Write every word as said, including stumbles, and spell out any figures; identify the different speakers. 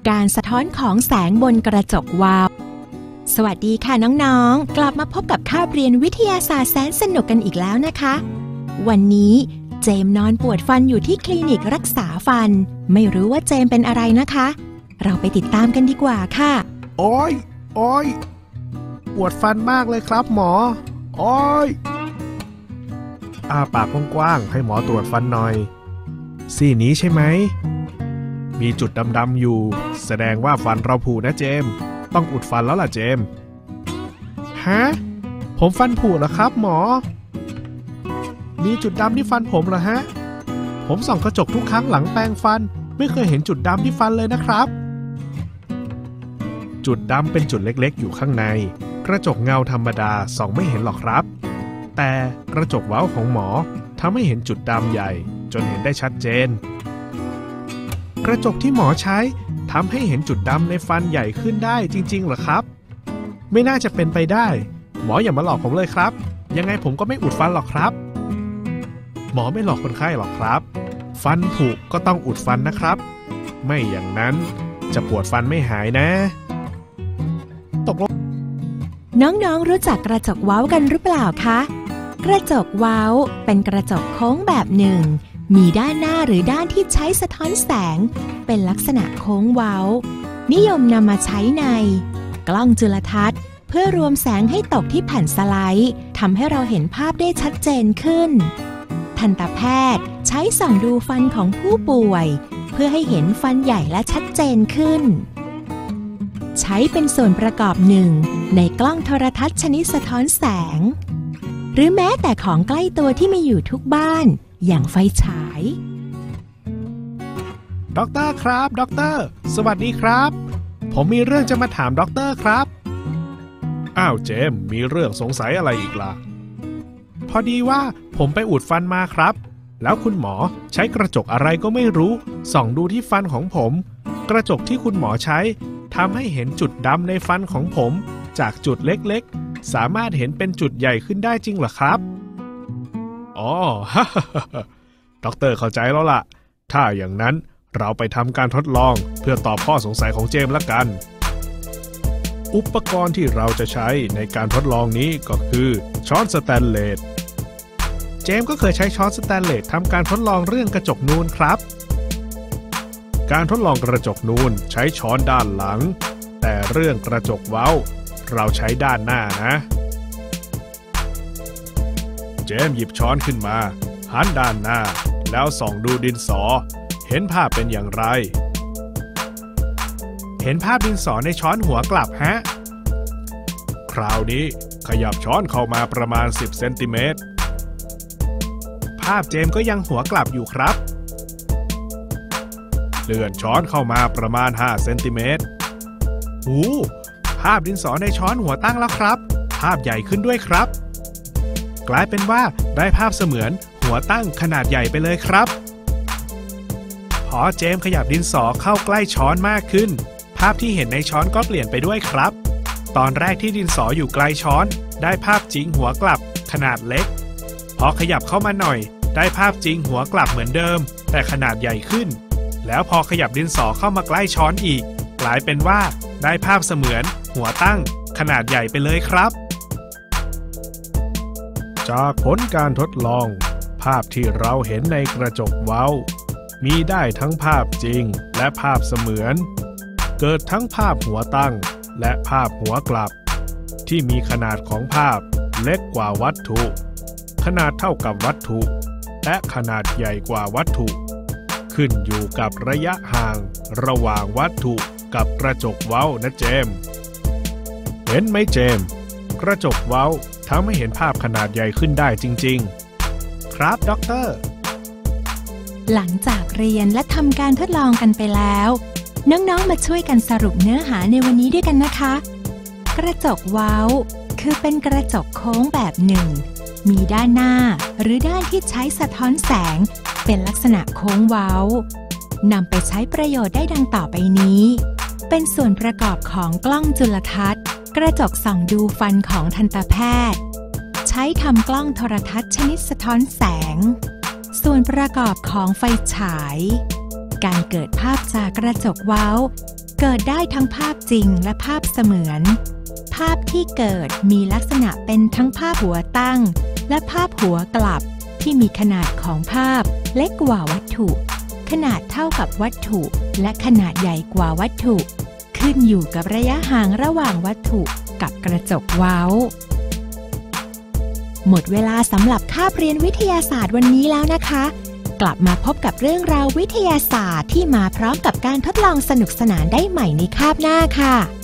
Speaker 1: การสะท้อนของแสงบนกระจกวาล์วสวัสดีค่ะน้องๆกลับมาพบกับคาบเรียนวิทยาศาสตร์แสนสนุกกันอีกแล้วนะคะวันนี้เจมนอนปวดฟันอยู่ที่คลินิกรักษาฟันไม่รู้ว่าเจมเป็นอะไรนะคะเราไปติดตามกันดีกว่าค่ะ
Speaker 2: โอ๊ยโอ๊ยปวดฟันมากเลยครับหมอโอ๊ยอ้าปากกว้างๆให้หมอตรวจฟันหน่อยซี่นี้ใช่ไหมมีจุดดำๆอยู่แสดงว่าฟันเราผุนะเจมต้องอุดฟันแล้วล่ะเจมฮะผมฟันผุเหรอครับหมอมีจุดดำที่ฟันผมเหรอฮะผมส่องกระจกทุกครั้งหลังแปรงฟันไม่เคยเห็นจุดดำที่ฟันเลยนะครับจุดดำเป็นจุดเล็กๆอยู่ข้างในกระจกเงาธรรมดาส่องไม่เห็นหรอกครับแต่กระจกเว้าของหมอทำให้เห็นจุดดำใหญ่จนเห็นได้ชัดเจนกระจกที่หมอใช้ทำให้เห็นจุดดำในฟันใหญ่ขึ้นได้จริงๆเหรอครับไม่น่าจะเป็นไปได้หมออย่ามาหลอกผมเลยครับยังไงผมก็ไม่อุดฟันหรอกครับหมอไม่หลอกคนไข้หรอกครับฟันผุก็ต้องอุดฟันนะครับไม่อย่างนั้นจะปวดฟันไม่หายนะตกลง
Speaker 1: น้องๆรู้จักกระจกเว้ากันหรือเปล่าคะกระจกเว้าเป็นกระจกโค้งแบบหนึ่งมีด้านหน้าหรือด้านที่ใช้สะท้อนแสงเป็นลักษณะโค้งเว้านิยมนำมาใช้ในกล้องจุลทรรศน์เพื่อรวมแสงให้ตกที่แผ่นสไลด์ทำให้เราเห็นภาพได้ชัดเจนขึ้นทันตแพทย์ใช้ส่องดูฟันของผู้ป่วยเพื่อให้เห็นฟันใหญ่และชัดเจนขึ้นใช้เป็นส่วนประกอบหนึ่งในกล้องโทรทัศน์ชนิดสะท้อนแสงหรือแม้แต่ของใกล้ตัวที่มีอยู่ทุกบ้านอย่างไฟฉาย
Speaker 2: ด็อกเตอร์ครับด็อกเตอร์สวัสดีครับผมมีเรื่องจะมาถามด็อกเตอร์ครับอ้าวเจมมีเรื่องสงสัยอะไรอีกล่ะพอดีว่าผมไปอุดฟันมาครับแล้วคุณหมอใช้กระจกอะไรก็ไม่รู้ส่องดูที่ฟันของผมกระจกที่คุณหมอใช้ทำให้เห็นจุดดำในฟันของผมจากจุดเล็กๆสามารถเห็นเป็นจุดใหญ่ขึ้นได้จริงเหรอครับอ๋อ ด็อกเตอร์เข้าใจแล้วล่ะถ้าอย่างนั้นเราไปทำการทดลองเพื่อตอบข้อสงสัยของเจมส์ละกันอุปกรณ์ที่เราจะใช้ในการทดลองนี้ก็คือช้อนสแตนเลสเจมส์ก็เคยใช้ช้อนสแตนเลสทำการทดลองเรื่องกระจกนูนครับการทดลองกระจกนูนใช้ช้อนด้านหลังแต่เรื่องกระจกเว้าเราใช้ด้านหน้านะเจมส์หยิบช้อนขึ้นมาหันด้านหน้าแล้วส่องดูดินสอเห็นภาพเป็นอย่างไรเห็นภาพดินสอในช้อนหัวกลับฮะคราวนี้ขยับช้อนเข้ามาประมาณสิบเซนติเมตรภาพเจมส์ก็ยังหัวกลับอยู่ครับเลื่อนช้อนเข้ามาประมาณห้าเซนติเมตรหูภาพดินสอในช้อนหัวตั้งแล้วครับภาพใหญ่ขึ้นด้วยครับกลายเป็นว่าได้ภาพเสมือนหัวตั้งขนาดใหญ่ไปเลยครับพอเจมส์ขยับดินสอเข้าใกล้ช้อนมากขึ้นภาพที่เห็นในช้อนก็เปลี่ยนไปด้วยครับตอนแรกที่ดินสออยู่ไกลช้อนได้ภาพจริงหัวกลับขนาดเล็กพอขยับเข้ามาหน่อยได้ภาพจริงหัวกลับเหมือนเดิมแต่ขนาดใหญ่ขึ้นแล้วพอขยับดินสอเข้ามาใกล้ช้อนอีกกลายเป็นว่าได้ภาพเสมือนหัวตั้งขนาดใหญ่ไปเลยครับจากผลการทดลองภาพที่เราเห็นในกระจกเว้ามีได้ทั้งภาพจริงและภาพเสมือนเกิดทั้งภาพหัวตั้งและภาพหัวกลับที่มีขนาดของภาพเล็กกว่าวัตถุขนาดเท่ากับวัตถุและขนาดใหญ่กว่าวัตถุขึ้นอยู่กับระยะห่างระหว่างวัตถุกับกระจกเว้านะเจมเห็นไหมเจมกระจกเว้าทำให้เห็นภาพขนาดใหญ่ขึ้นได้จริงๆครับด็อกเตอร์
Speaker 1: หลังจากเรียนและทำการทดลองกันไปแล้วน้องๆมาช่วยกันสรุปเนื้อหาในวันนี้ด้วยกันนะคะกระจกเว้าคือเป็นกระจกโค้งแบบหนึ่งมีด้านหน้าหรือด้านที่ใช้สะท้อนแสงเป็นลักษณะโค้งเว้านำไปใช้ประโยชน์ได้ดังต่อไปนี้เป็นส่วนประกอบของกล้องจุลทรรศน์กระจกส่องดูฟันของทันตแพทย์ใช้ทำกล้องโทรทัศน์ชนิดสะท้อนแสงส่วนประกอบของไฟฉายการเกิดภาพจากกระจกเว้าเกิดได้ทั้งภาพจริงและภาพเสมือนภาพที่เกิดมีลักษณะเป็นทั้งภาพหัวตั้งและภาพหัวกลับที่มีขนาดของภาพเล็กกว่าวัตถุขนาดเท่ากับวัตถุและขนาดใหญ่กว่าวัตถุขึ้นอยู่กับระยะห่างระหว่างวัตถุกับกระจกเว้าหมดเวลาสำหรับคาบเรียนวิทยาศาสตร์วันนี้แล้วนะคะกลับมาพบกับเรื่องราววิทยาศาสตร์ที่มาพร้อมกับการทดลองสนุกสนานได้ใหม่ในคาบหน้าค่ะ